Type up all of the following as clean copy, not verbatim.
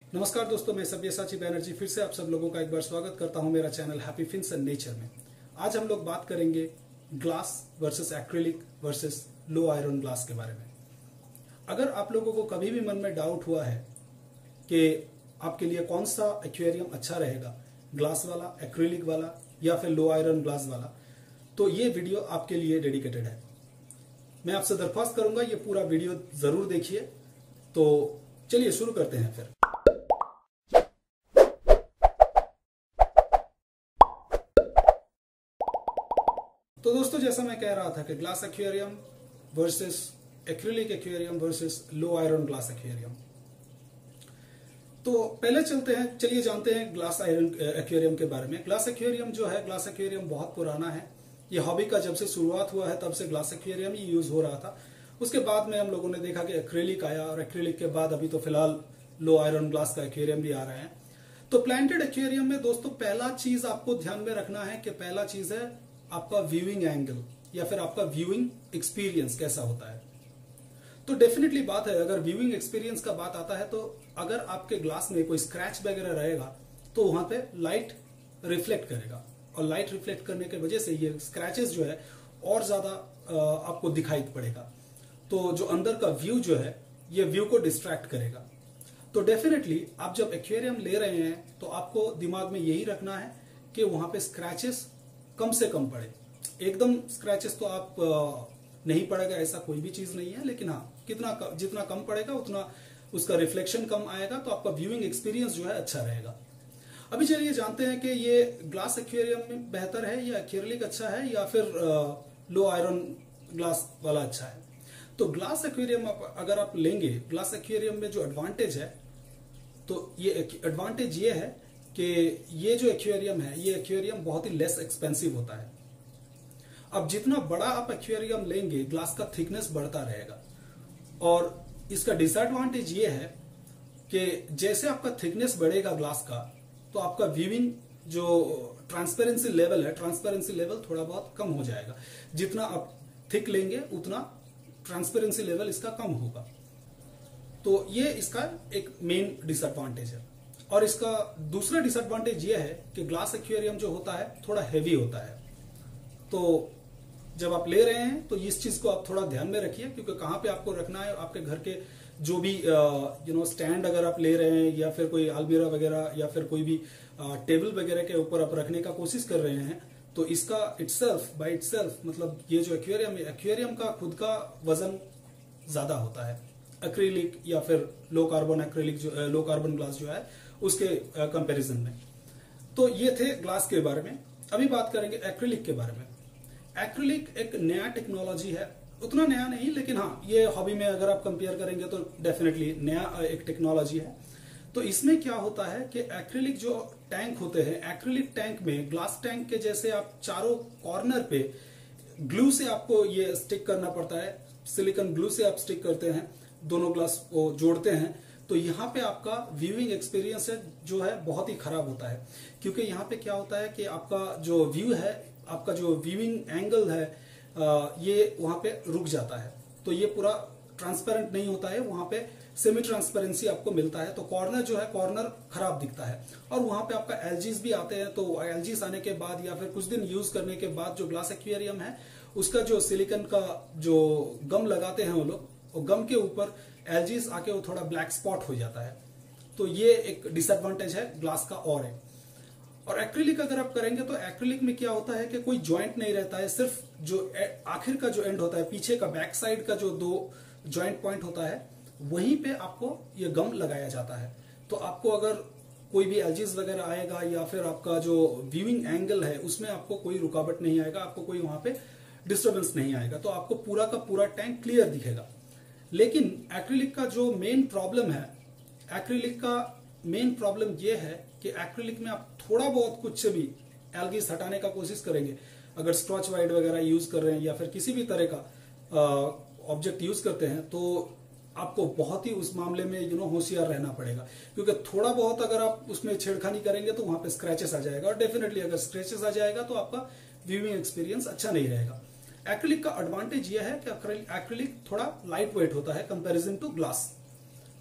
नमस्कार दोस्तों, मैं सब्यसाची बैनर्जी फिर से आप सब लोगों का एक बार स्वागत करता हूं मेरा channel happy fins and nature में। आज हम लोग बात करेंगे glass versus acrylic versus low iron glass के बारे में। अगर आप लोगों को कभी भी मन में डाउट हुआ है कि आपके लिए कौन सा एक्वेरियम अच्छा रहेगा, ग्लास वाला, एक्रिलिक वाला या फिर लो आयरन ग्लास वाला, तो ये वीडियो आपके लिए डेडिकेटेड है। मैं आपसे दरख्वास्त करूंगा ये पूरा वीडियो जरूर देखिए। तो चलिए शुरू करते हैं फिर। तो दोस्तों, जैसा मैं कह रहा था कि glass aquarium versus acrylic aquarium versus low iron glass aquarium. तो पहले चलिए जानते हैं ग्लास आयरन एक्वेरियम के बारे में। ग्लास एक्वेरियम जो है, ग्लास एक्वेरियम बहुत पुराना है। ये हॉबी का जब से शुरुआत हुआ है तब से ग्लास एक्वेरियम ही यूज हो रहा था। उसके बाद में हम लोगों ने देखा कि एक्रिलिक आया, और एक्रिलिक के बाद अभी तो फिलहाल लो आयरन ग्लास का एक्वेरियम भी आ रहे हैं। तो प्लांटेड एक्वेरियम में दोस्तों पहला चीज आपको ध्यान में रखना है कि पहला चीज है आपका व्यूइंग एंगल या फिर आपका व्यूइंग एक्सपीरियंस कैसा होता है। तो डेफिनेटली बात है, अगर व्यूइंग एक्सपीरियंस का बात आता है तो अगर आपके ग्लास में कोई स्क्रैच वगैरह रहेगा तो वहां पे लाइट रिफ्लेक्ट करेगा, और लाइट रिफ्लेक्ट करने की वजह से ये स्क्रैचेस जो है और ज्यादा आपको दिखाई पड़ेगा। तो जो अंदर का व्यू जो है ये व्यू को डिस्ट्रैक्ट करेगा। तो डेफिनेटली आप जब एक्वेरियम ले रहे हैं तो आपको दिमाग में यही रखना है कि वहां पे स्क्रैचेस कम से कम पड़े। एकदम स्क्रैचेस तो आप नहीं पड़ेगा ऐसा कोई भी चीज नहीं है, लेकिन हाँ जितना कम पड़ेगा उतना उसका रिफ्लेक्शन कम आएगा, तो आपका व्यूइंग एक्सपीरियंस जो है अच्छा रहेगा। अभी चलिए जानते हैं कि ये ग्लास एक्वेरियम में बेहतर है या एक्रिलिक अच्छा है या फिर लो आयरन ग्लास वाला अच्छा है। तो ग्लास एक्वेरियम अगर आप लेंगे, ग्लास एक्वेरियम में जो एडवांटेज है, तो ये एडवांटेज ये है कि ये जो एक्वेरियम है, ये एक्वेरियम बहुत ही लेस एक्सपेंसिव होता है। अब जितना बड़ा आप एक्वेरियम लेंगे ग्लास का थिकनेस बढ़ता रहेगा, और इसका डिसएडवांटेज ये है कि जैसे आपका थिकनेस बढ़ेगा ग्लास का, तो आपका व्यूइंग जो ट्रांसपेरेंसी लेवल है, ट्रांसपेरेंसी लेवल थोड़ा बहुत कम हो जाएगा। जितना आप थिक लेंगे उतना ट्रांसपेरेंसी लेवल इसका कम होगा। तो ये इसका एक मेन डिसएडवांटेज है। और इसका दूसरा डिसएडवांटेज ये है कि ग्लास एक्वेरियम जो होता है थोड़ा हैवी होता है। तो जब आप ले रहे हैं तो इस चीज को आप थोड़ा ध्यान में रखिए, क्योंकि कहाँ पे आपको रखना है। आपके घर के जो भी स्टैंड अगर आप ले रहे हैं, या फिर कोई अलमीरा वगैरह, या फिर कोई भी टेबल वगैरह के ऊपर आप रखने का कोशिश कर रहे हैं, तो इसका बाय इटसेल्फ मतलब ये जो एक्वेरियम का खुद का वजन ज्यादा होता है एक्रिलिक या फिर लो कार्बन ग्लास जो है उसके कंपैरिजन में। तो ये थे ग्लास के बारे में। अभी बात करेंगे एक्रिलिक के बारे में। एक्रिलिक एक नया टेक्नोलॉजी है, उतना नया नहीं, लेकिन हाँ ये हॉबी में अगर आप कंपेयर करेंगे तो डेफिनेटली नया एक टेक्नोलॉजी है। तो इसमें क्या होता है कि एक्रिलिक जो टैंक होते हैं, एक्रिलिक टैंक में ग्लास टैंक के जैसे आप चारों कॉर्नर पे ग्लू से आपको ये स्टिक करना पड़ता है। सिलिकॉन ग्लू से आप स्टिक करते हैं, दोनों ग्लास को जोड़ते हैं। तो यहाँ पे आपका व्यूइंग एक्सपीरियंस है जो है बहुत ही खराब होता है, क्योंकि यहाँ पे क्या होता है कि आपका जो व्यू है, आपका जो व्यूइंग एंगल है, ये वहां पे रुक जाता है। तो ये पूरा ट्रांसपेरेंट नहीं होता है, वहां पे सेमी ट्रांसपेरेंसी आपको मिलता है। तो कॉर्नर जो है, कॉर्नर खराब दिखता है। और वहां पे आपका एलजीज भी आते हैं। तो एलजीज आने के बाद या फिर कुछ दिन यूज करने के बाद जो ग्लास एक्वेरियम है उसका जो सिलिकॉन का जो गम लगाते हैं वो लोग, और गम के ऊपर एलजीज आके वो थोड़ा ब्लैक स्पॉट हो जाता है। तो ये एक डिसएडवांटेज है ग्लास का और है। और एक्रिलिक अगर आप करेंगे तो एक्रिलिक में क्या होता है कि कोई जॉइंट नहीं रहता है, सिर्फ जो आखिर का जो एंड होता है, पीछे का बैक साइड का जो दो जॉइंट पॉइंट होता है, वहीं पे आपको ये गम लगाया जाता है। तो आपको अगर कोई भी एलजीज वगैरह आएगा या फिर आपका जो व्यूइंग एंगल है उसमें आपको कोई रुकावट नहीं आएगा, आपको कोई वहां पे डिस्टर्बेंस नहीं आएगा। तो आपको पूरा का पूरा टैंक क्लियर दिखेगा। लेकिन एक्रिलिक का जो मेन प्रॉब्लम है, एक्रिलिक का मेन प्रॉब्लम ये है कि एक्रिलिक में आप थोड़ा बहुत कुछ से भी एल्गीज हटाने का कोशिश करेंगे, अगर स्कॉच वाइट वगैरह यूज कर रहे हैं या फिर किसी भी तरह का ऑब्जेक्ट यूज करते हैं, तो आपको बहुत ही उस मामले में होशियार रहना पड़ेगा। क्योंकि थोड़ा बहुत अगर आप उसमें छेड़खानी करेंगे तो वहां पे स्क्रैचेस आ जाएगा, और डेफिनेटली अगर स्क्रैचेस आ जाएगा तो आपका व्यूइंग एक्सपीरियंस अच्छा नहीं रहेगा। एक्रिलिक का एडवांटेज यह है कि एक्रिलिक थोड़ा लाइट वेट होता है कंपैरिजन टू ग्लास।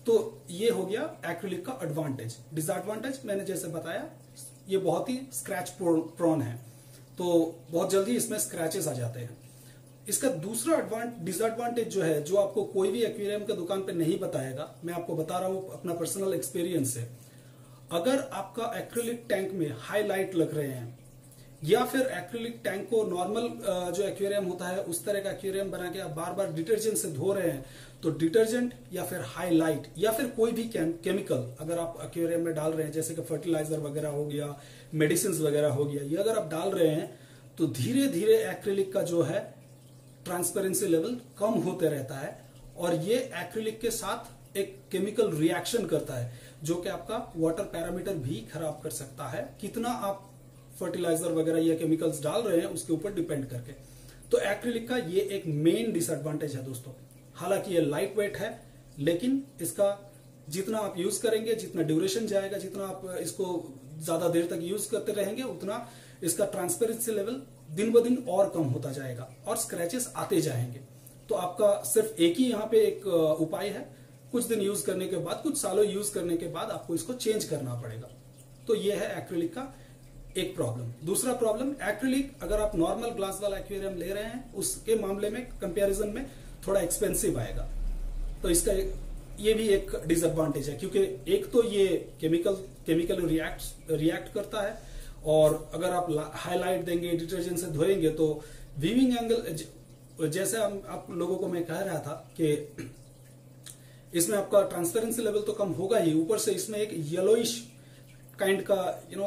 तो ये हो गया एक्रिलिक का एडवांटेज। डिसएडवांटेज मैंने जैसे बताया, ये बहुत ही स्क्रैच प्रोन है, तो बहुत जल्दी इसमें स्क्रैचेस आ जाते हैं। इसका दूसरा डिसएडवांटेज जो है, जो आपको कोई भी एक्वेरियम के दुकान पे नहीं बताएगा, मैं आपको बता रहा हूं अपना पर्सनल एक्सपीरियंस से। अगर आपका एक्रिलिक टैंक में हाईलाइट लग रहे हैं, या फिर एक्रिलिक टैंक को नॉर्मल जो एक्वेरियम होता है उस तरह का एक्वेरियम बना के आप बार बार डिटर्जेंट से धो रहे हैं, तो डिटर्जेंट या फिर हाईलाइट या फिर कोई भी केमिकल अगर आप एक्वेरियम में डाल रहे हैं, जैसे कि फर्टिलाइजर वगैरह हो गया, मेडिसिन वगैरह हो गया, ये अगर आप डाल रहे हैं तो धीरे धीरे एक्रिलिक का जो है ट्रांसपेरेंसी लेवल कम होते रहता है, और ये एक्रिलिक के साथ एक केमिकल रिएक्शन करता है जो कि आपका वाटर पैरामीटर भी खराब कर सकता है, कितना आप फर्टिलाइजर वगैरह या केमिकल्स डाल रहे हैं उसके ऊपर डिपेंड करके। तो एक्रिलिक का ये एक मेन डिसएडवांटेज है दोस्तों। हालांकि ये लाइट वेट है, लेकिन इसका जितना आप यूज करेंगे, जितना ड्यूरेशन जाएगा, जितना आप इसको ज्यादा देर तक यूज करते रहेंगे, उतना इसका ट्रांसपेरेंसी लेवल दिन ब दिन और कम होता जाएगा और स्क्रैचेस आते जाएंगे। तो आपका सिर्फ एक ही यहाँ पे एक उपाय है, कुछ दिन यूज करने के बाद, कुछ सालों यूज करने के बाद आपको इसको चेंज करना पड़ेगा। तो ये है एक्रिलिक का एक प्रॉब्लम। दूसरा प्रॉब्लम, एक्रिलिक अगर आप नॉर्मल ग्लास वाला एक्वेरियम ले रहे हैं, उसके मामले में कंपैरिजन में थोड़ा एक्सपेंसिव आएगा, तो इसका ये भी एक डिसएडवांटेज है, क्योंकि एक तो ये केमिकल रिएक्ट करता है, और अगर आप हाईलाइट देंगे, डिटर्जेंट से धोएंगे, तो वीविंग एंगल, जैसे आप लोगों को मैं कह रहा था कि इसमें आपका ट्रांसपेरेंसी लेवल तो कम होगा ही, ऊपर से इसमें एक येलोइश काइंड का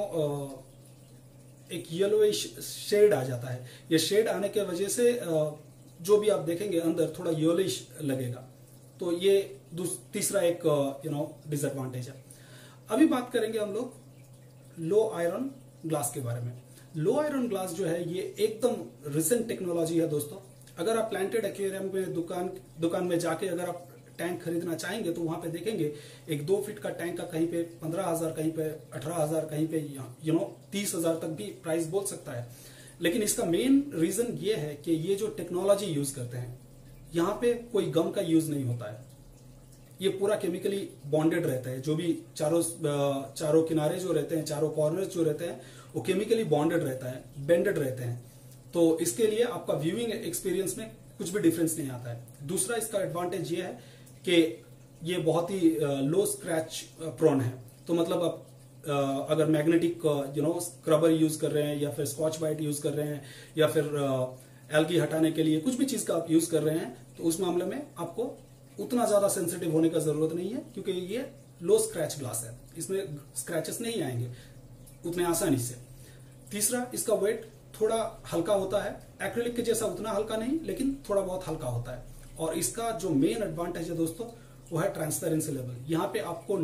एक येलोइश शेड आ जाता है। ये शेड आने के वजह से जो भी आप देखेंगे अंदर थोड़ा येलोइश लगेगा। तो ये तीसरा एक डिसएडवांटेज है। अभी बात करेंगे हम लोग लो आयरन ग्लास के बारे में। लो आयरन ग्लास जो है ये एकदम रिसेंट टेक्नोलॉजी है दोस्तों। अगर आप प्लांटेड एक्वेरियम में दुकान में जाके अगर आप टैंक खरीदना चाहेंगे, तो वहां पे देखेंगे एक 2 फीट का टैंक का कहीं पे 15,000, कहीं पे 18,000, कहीं पे 30,000 तक भी प्राइस बोल सकता है। लेकिन इसका मेन रीजन ये है कि ये जो टेक्नोलॉजी यूज करते हैं, यहाँ पे कोई गम का यूज नहीं होता है। ये पूरा केमिकली बॉन्डेड रहता है। जो भी चारों किनारे जो रहते हैं, चारों कॉर्नर्स जो रहते हैं, वो केमिकली बॉन्डेड रहता है, बेंडेड रहते हैं। तो इसके लिए आपका व्यूइंग एक्सपीरियंस में कुछ भी डिफरेंस नहीं आता है। दूसरा इसका एडवांटेज ये है कि ये बहुत ही लो स्क्रैच प्रोन है। तो मतलब आप अगर मैग्नेटिक स्क्रबर यूज कर रहे हैं, या फिर स्कॉच ब्राइट यूज कर रहे हैं, या फिर एल्गी हटाने के लिए कुछ भी चीज का आप यूज कर रहे हैं, तो उस मामले में आपको उतना ज्यादा सेंसिटिव होने का जरूरत नहीं है, क्योंकि ये लो स्क्रैच ग्लास है, इसमें स्क्रैचेस नहीं आएंगे उतने आसानी से। तीसरा, इसका वेट थोड़ा हल्का होता है, एक्रिलिक के जैसा उतना हल्का नहीं, लेकिन थोड़ा बहुत हल्का होता है। और इसका जो मेन एडवांटेज है दोस्तों, वो है ट्रांसपेरेंसी लेवल। यहाँ पे आपको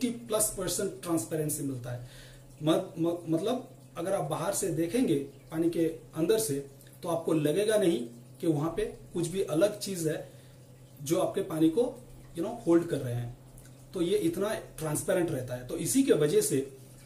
90+% ट्रांसपेरेंसी मिलता है। मतलब अगर आप बाहर से देखेंगे पानी के अंदर से, तो आपको लगेगा नहीं कि वहां पे कुछ भी अलग चीज है जो आपके पानी को होल्ड कर रहे हैं। तो ये इतना ट्रांसपेरेंट रहता है। तो इसी के वजह से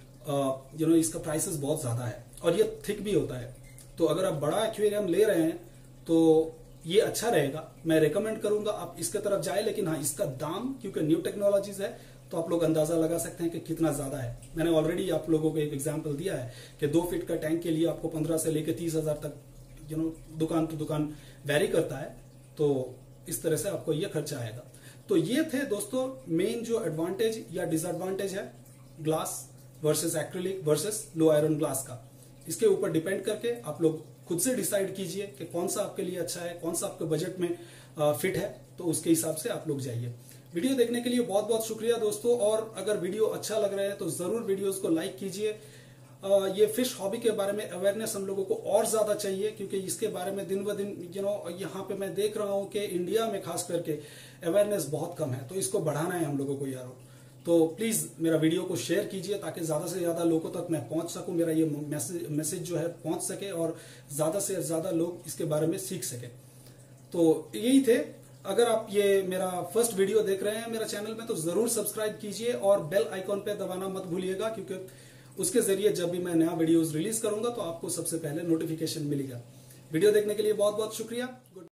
इसका प्राइसेस बहुत ज्यादा है, और ये थिक भी होता है। तो अगर आप बड़ा एक्वेरियम ले रहे हैं तो ये अच्छा रहेगा, मैं रेकमेंड करूंगा आप इसके तरफ जाए। लेकिन हाँ, इसका दाम क्योंकि न्यू टेक्नोलॉजीज है, तो आप लोग अंदाजा लगा सकते हैं कि कितना ज्यादा है। मैंने ऑलरेडी आप लोगों को एक एग्जांपल दिया है कि 2 फीट का टैंक के लिए आपको 15 से लेकर 30,000 तक दुकान टू दुकान वेरी करता है। तो इस तरह से आपको ये खर्चा आएगा। तो ये थे दोस्तों मेन जो एडवांटेज या डिसएडवांटेज है glass versus acrylic versus low iron glass का। इसके ऊपर डिपेंड करके आप लोग खुद से डिसाइड कीजिए कि कौन सा आपके लिए अच्छा है, कौन सा आपके बजट में फिट है, तो उसके हिसाब से आप लोग जाइए। वीडियो देखने के लिए बहुत बहुत शुक्रिया दोस्तों। और अगर वीडियो अच्छा लग रहा है तो जरूर वीडियोस को लाइक कीजिए। ये फिश हॉबी के बारे में अवेयरनेस हम लोगों को और ज्यादा चाहिए, क्योंकि इसके बारे में दिन ब दिन यहाँ पे मैं देख रहा हूँ कि इंडिया में खास करके अवेयरनेस बहुत कम है। तो इसको बढ़ाना है हम लोगों को यारो। तो प्लीज मेरा वीडियो को शेयर कीजिए, ताकि ज्यादा से ज्यादा लोगों तक मैं पहुंच सकूं, मेरा ये मैसेज जो है पहुंच सके, और ज्यादा से ज्यादा लोग इसके बारे में सीख सके। तो यही थे। अगर आप ये मेरा फर्स्ट वीडियो देख रहे हैं मेरा चैनल में, तो जरूर सब्सक्राइब कीजिए और बेल आइकॉन पे दबाना मत भूलिएगा, क्योंकि उसके जरिए जब भी मैं नया वीडियोस रिलीज करूंगा तो आपको सबसे पहले नोटिफिकेशन मिलेगा। वीडियो देखने के लिए बहुत बहुत शुक्रिया।